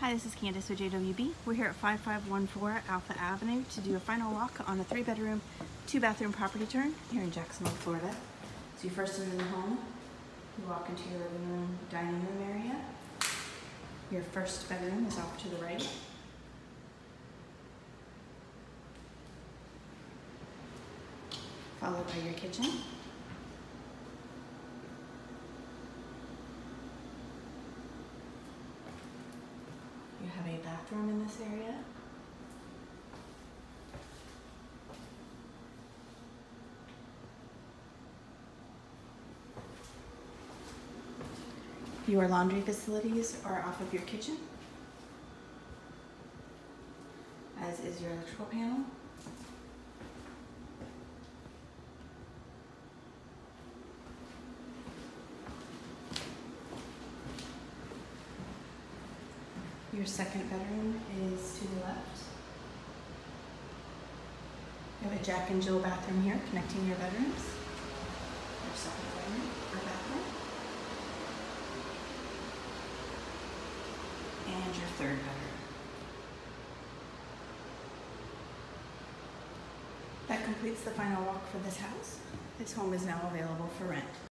Hi, this is Candace with JWB. We're here at 5514 Alpha Avenue to do a final walk on a 3-bedroom, 2-bathroom property turn here in Jacksonville, Florida. So you first enter the home, you walk into your living room, dining room area. Your first bedroom is off to the right. Followed by your kitchen. You have a bathroom in this area. Your laundry facilities are off of your kitchen, as is your electrical panel. Your second bedroom is to the left. You have a Jack and Jill bathroom here connecting your bedrooms. Your second bedroom or bathroom. And your third bedroom. That completes the final walk for this house. This home is now available for rent.